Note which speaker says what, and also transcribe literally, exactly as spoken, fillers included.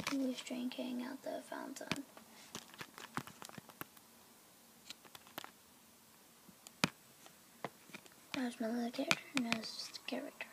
Speaker 1: He was drinking at the fountain. That was my little character, and that was just a character.